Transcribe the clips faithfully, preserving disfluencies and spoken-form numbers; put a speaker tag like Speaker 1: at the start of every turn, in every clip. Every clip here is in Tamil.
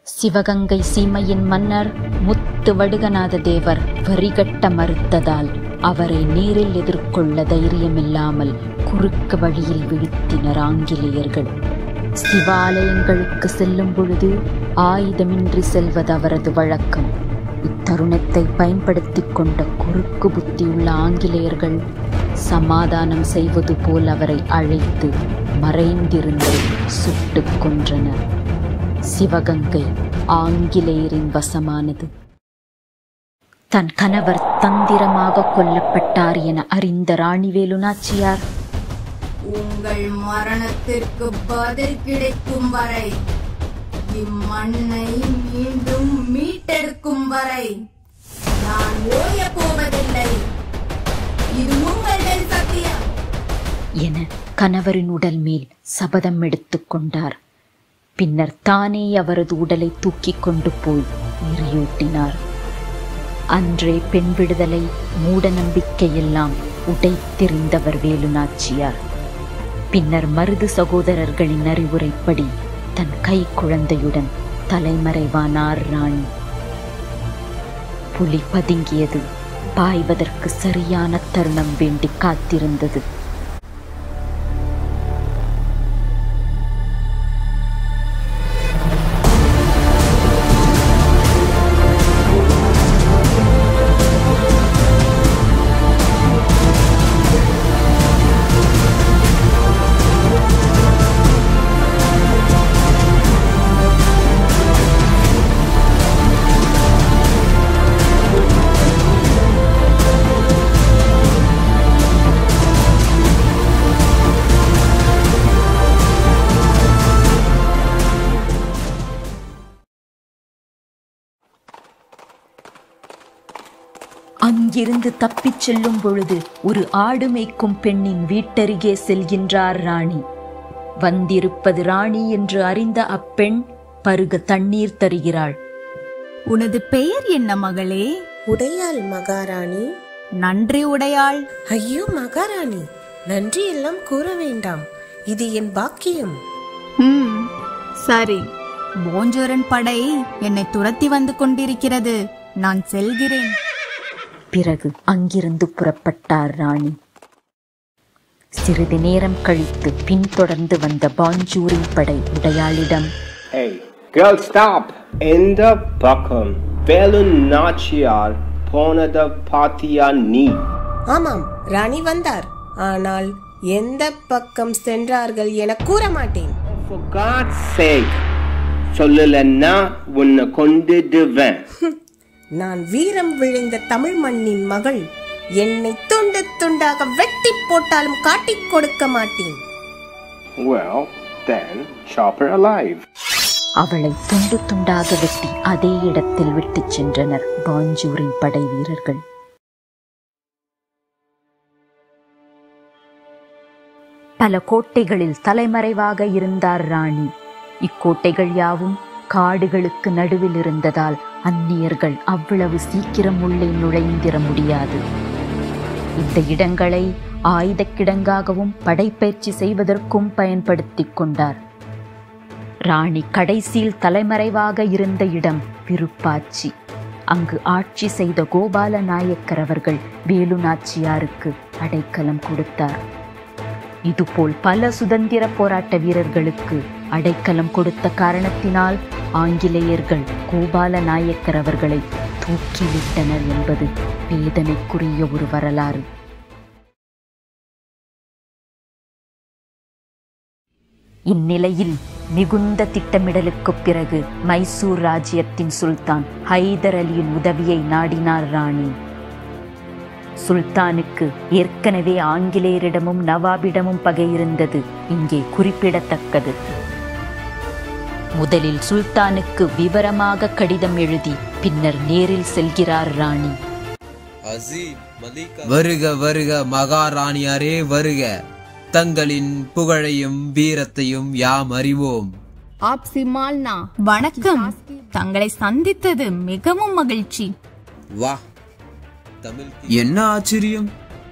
Speaker 1: சிவகங்கை சீமையின் மன்னர் முத்து வடுகநாத தேவர் வரிகட்ட மறுத்ததால் அவரை நேரில் எதிர்கொள்ள தைரியமில்லாமல் குறுக்கு வழியில் வீழ்த்தினர் ஆங்கிலேயர்கள். சிவாலயங்களுக்கு செல்லும் பொழுது ஆயுதமின்றி செல்வது அவரது வழக்கம். இத்தருணத்தை பயன்படுத்தி கொண்ட குறுக்கு புத்தியுள்ள ஆங்கிலேயர்கள் சமாதானம் செய்வது போல் அவரை அழைத்து மறைந்திருந்து சுட்டுக் கொன்றனர். சிவகங்கை ஆங்கிலேயரின் வசமானது. தன் கணவர் தந்திரமாக கொல்லப்பட்டார் என அறிந்த ராணிவேலு நாச்சியார்,
Speaker 2: உங்கள் மரணத்திற்கு பதில் கிடைக்கும் வரை, இம்மண்ணை மீண்டும் மீட்டெடுக்கும் வரை நான் ஓய போவதில்லை. இது உங்கள் சத்தியம்
Speaker 1: என கணவரின் உடல் மேல் சபதம் எடுத்துக் கொண்டார். பின்னர் தானே அவரது உடலை தூக்கிக் கொண்டு போய் எரியூட்டினார். அன்றே பெண் விடுதலை மூட நம்பிக்கையெல்லாம் உடைத்தெறிந்தவர் வேலு நாச்சியார். பின்னர் மருது சகோதரர்களின் அறிவுரைப்படி தன் கை குழந்தையுடன் தலைமறைவானார் ராணி. புலி பதுங்கியது பாய்வதற்கு சரியான தருணம் வேண்டி காத்திருந்தது. அங்கிருந்து தப்பிச் செல்லும் பொழுது ஒரு ஆடு மேய்க்கும் பெண்ணின் வீட்டருகே செல்கின்றார் ராணி. வந்திருப்பது ராணி என்று அறிந்த அப்பெண் பருக தண்ணீர் தருகிறாள்.
Speaker 2: உனது பெயர் என்ன மகளே?
Speaker 3: உடையாள் மகாராணி.
Speaker 2: நன்றி உடையாள்.
Speaker 3: ஐயோ மகாராணி, நன்றி எல்லாம் கூற வேண்டாம், இது என் பாக்கியம்.
Speaker 2: ம் சரி, போஞ்சோரன் படை என்னை துரத்தி வந்து கொண்டிருக்கிறது, நான் செல்கிறேன்.
Speaker 1: பிறகு அங்கிருந்து புறப்பட்டார் ராணி. சிறிது நேரம் கழித்து பின்தொடர்ந்து வந்த பாஞ்சூரின் படை உடையாளிடம்,
Speaker 4: Hey, girl, stop! இந்த பக்கம் வேலு நாச்சியார் போனத பாத்தியா நீ?
Speaker 3: ஆமாம், ராணி வந்தார். ஆனால் எந்த பக்கம் சென்றார்கள் என கூற மாட்டேன்.
Speaker 4: For God's sake, சொல்லலன்னா உன்னை கொண்டுடுவேன்.
Speaker 3: நான் வீரம் விளைந்த தமிழ் மண்ணின் மகள். என்னை துண்டு துண்டாக வெட்டி போட்டாலும் காட்டிக் கொடுக்க மாட்டேன்.
Speaker 4: Well, then chop her alive.
Speaker 1: அவளை துண்டு துண்டாக வெட்டி அதே இடத்தில் விட்டுச் சென்றனர் பாஞ்சூரின் படை வீரர்கள். பல கோட்டைகளில் தலைமறைவாக இருந்தார் ராணி. இக்கோட்டைகள் யாவும் காடுகளுக்கு நடுவில் இருந்ததால் அந்நியர்கள் அவ்வளவு சீக்கிரம் உள்ளே நுழைந்திர முடியாது. இந்த இடங்களை ஆயுத கிடங்காகவும் படைப்பயிற்சி செய்வதற்கும் பயன்படுத்தி கொண்டார். ராணி கடைசியில் தலைமறைவாக இருந்த இடம் விருப்பாச்சி. அங்கு ஆட்சி செய்த கோபால நாயக்கர் அவர்கள் வேலு நாச்சியாருக்கு அடைக்கலம் கொடுத்தார். இதுபோல் பல சுதந்திர போராட்ட வீரர்களுக்கு அடைக்கலம் கொடுத்த காரணத்தினால் ஆங்கிலேயர்கள் கோபால நாயக்கர் அவர்களை தூக்கிலிட்டனர் என்பது வேதனைக்குரிய ஒரு வரலாறு. இந்நிலையில் மிகுந்த திட்டமிடலுக்குப் பிறகு மைசூர் ராஜ்யத்தின் சுல்தான் ஹைதர் அலியின் உதவியை நாடினார் ராணி. சுல்தானுக்கு ஏற்கனவே ஆங்கிலேயரிடமும் நவாபிடமும் பகை இருந்தது இங்கே குறிப்பிடத்தக்கது. முதலில் சுல்தானுக்கு விவரமாக கடிதம் எழுதி பின்னர் நேரில் செல்கிறார் ராணி.
Speaker 5: வருக வருக மகாராணியாரே வருக. தங்களின் புகழையும் வீரத்தையும் யாம் அறிவோம்.
Speaker 2: வணக்கம், தங்களை சந்தித்தது மிகவும் மகிழ்ச்சி.
Speaker 5: வா, என்ன ஆச்சரியம்!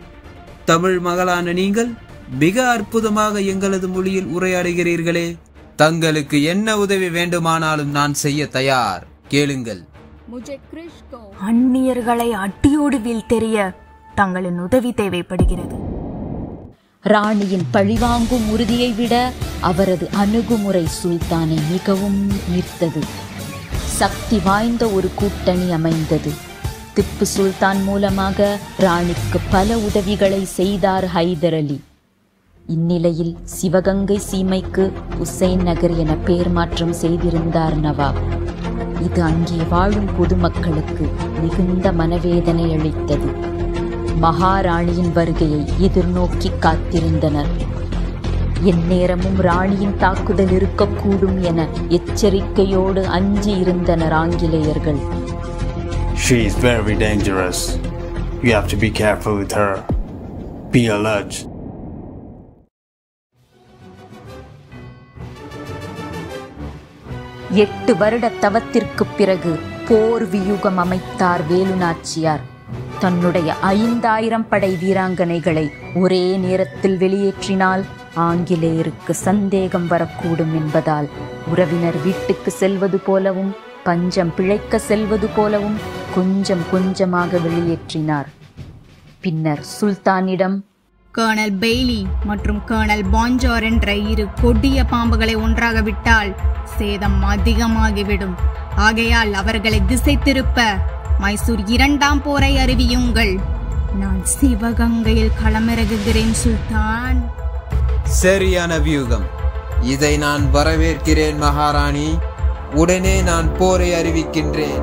Speaker 5: தமிழ் மகளான நீங்கள் மிக அற்புதமாக எங்களது மொழியில் உரையாடுகிறீர்களே. தங்களுக்கு என்ன உதவி வேண்டுமானாலும் நான் செய்ய தயார். கேளுங்கள்.
Speaker 2: அந்நியர்களை அடியோடு வீழ்த்தெறிய தங்களின் உதவி தேவைப்படுகிறது.
Speaker 1: ராணியின் பழிவாங்கும் உறுதியை விட அவரது அணுகுமுறை சுல்தானை மிகவும் ஈர்த்தது. சக்தி வாய்ந்த ஒரு கூட்டணி அமைந்தது. திப்பு சுல்தான் மூலமாக ராணிக்கு பல உதவிகளை செய்தார் ஹைதர் அலி. இந்நிலையில் சிவகங்கை சீமைக்கு உசைன் நகர் என பெயர் மாற்றம் செய்திருந்தார் நவாப். இது அங்கே வாழும் பொதுமக்களுக்கு மிகுந்த மனவேதனை அளித்தது. மகாராணியின் வருகையை எதிர்நோக்கி காத்திருந்தனர். எந்நேரமும் ராணியின் தாக்குதல் இருக்கக்கூடும் என எச்சரிக்கையோடு அஞ்சி இருந்தனர் ஆங்கிலேயர்கள்.
Speaker 6: She is very dangerous. You have to be careful with her. Be alert.
Speaker 1: எட்டு வருட தவத்திற்கு பிறகு போர் வியூகம் அமைத்தார் வேலு நாச்சியார். தன்னுடைய ஐந்தாயிரம் படை வீராங்கனைகளை ஒரே நேரத்தில் வெளியேற்றினால் ஆங்கிலேயருக்கு சந்தேகம் வரக்கூடும் என்பதால் உறவினர் வீட்டுக்கு செல்வது போலவும் பஞ்சம் பிழைக்க செல்வது போலவும் கொஞ்சம் கொஞ்சமாக வெளியேற்றினார். பின்னர் சுல்தானிடம்,
Speaker 2: கர்னல் பெய்லி மற்றும் கர்னல் பாஞ்சோர் என்ற இரு கொடிய பாம்புகளை ஒன்றாக விட்டால் சேதம் அதிகமாகிவிடும். ஆகையால் அவர்களை திசை திருப்ப மைசூர் இரண்டாம் போரை அறிவியுங்கள். நான் சிவகங்கையில் களமிறங்குகிறேன் சுல்தான்.
Speaker 5: சரியான வியூகம். இதை நான் வரவேற்கிறேன் மகாராணி. உடனே நான் போரை அறிவிக்கின்றேன்.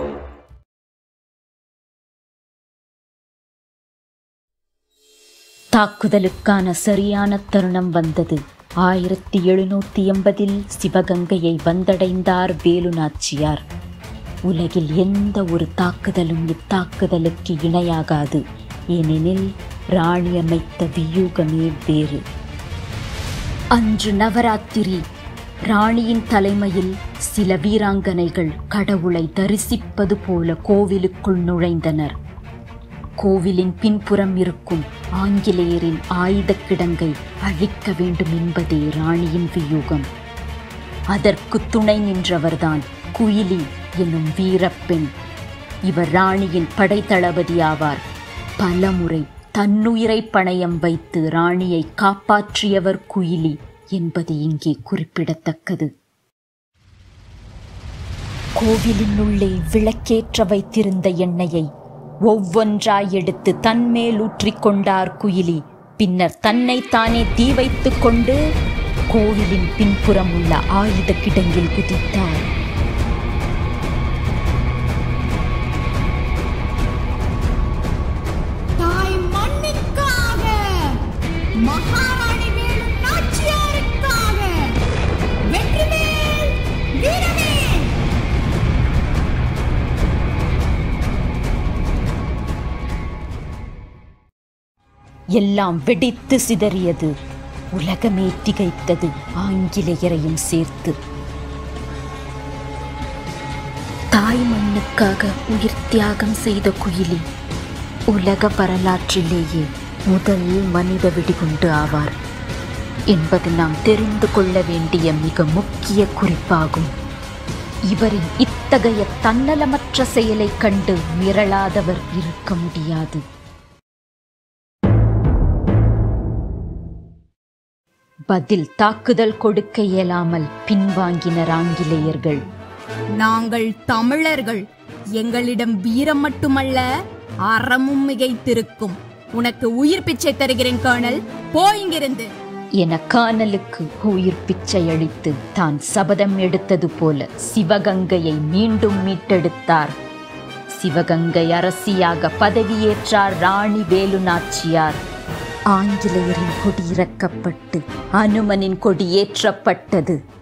Speaker 1: தாக்குதலுக்கான சரியான தருணம் வந்தது. ஆயிரத்தி எழுநூத்தி எண்பதில் சிவகங்கையை வந்தடைந்தார் வேலு நாச்சியார். உலகில் எந்த ஒரு தாக்குதலும் இத்தாக்குதலுக்கு இணையாகாது. ஏனெனில் ராணி அமைத்த வியூகமே வேறு. அன்று நவராத்திரி. ராணியின் தலைமையில் சில வீராங்கனைகள் கடவுளை தரிசிப்பது போல கோவிலுக்குள் நுழைந்தனர். கோவிலின் பின்புறம் இருக்கும் ஆங்கிலேயரின் ஆயுத கிடங்கை அழிக்க வேண்டும் என்பதே ராணியின் வியூகம். அதற்கு துணை நின்றவர்தான் குயிலி என்னும் வீரப்பெண். இவர் ராணியின் படை தளபதி ஆவார். பலமுறை தன்னுயிரை பணயம் வைத்து ராணியை காப்பாற்றியவர் குயிலி என்பது இங்கே குறிப்பிடத்தக்கது. கோவிலின் உள்ளே விளக்கேற்ற வைத்திருந்த எண்ணெயை ஒவ்வொன்றாய் எடுத்து தன்மேல் ஊற்றிக்கொண்டார் குயிலி. பின்னர் தன்னை தானே தீ வைத்துக் கொண்டு கோவிலின் பின்புறம் உள்ள ஆயுத கிடங்கில் குதித்தார். எல்லாம் வெடித்து சிதறியது. உலகமே திகைத்தது, ஆங்கிலேயரையும் சேர்த்து. தாய் மண்ணுக்காக உயிர் தியாகம் செய்த குயிலி உலக வரலாற்றிலேயே முதல் மனித வெடிகுண்டு ஆவார் என்பது நாம் தெரிந்து கொள்ள வேண்டிய மிக முக்கிய குறிப்பாகும். இவரின் இத்தகைய தன்னலமற்ற செயலை கண்டு மிரளாதவர் இருக்க முடியாது. பதில் தாக்குதல் கொடுக்க இயலாமல் பின்வாங்கினர் ஆங்கிலேயர்கள்.
Speaker 2: நாங்கள் தமிழர்கள், எங்களிடம் வீரம் மட்டுமல்ல அறமும் மிகைத்திருக்கும். உனக்கு உயிர் பிச்சை தருகிறேன் கர்னல், போயிங்கிருந்து
Speaker 1: என கர்னலுக்கு உயிர் பிச்சை அளித்து தான் சபதம் எடுத்தது போல சிவகங்கையை மீண்டும் மீட்டெடுத்தார். சிவகங்கை அரசியாக பதவியேற்றார் ராணி வேலு நாச்சியார். ஆங்கிலேயரின் கொடி இறக்கப்பட்டு அனுமனின் கொடி ஏற்றப்பட்டது.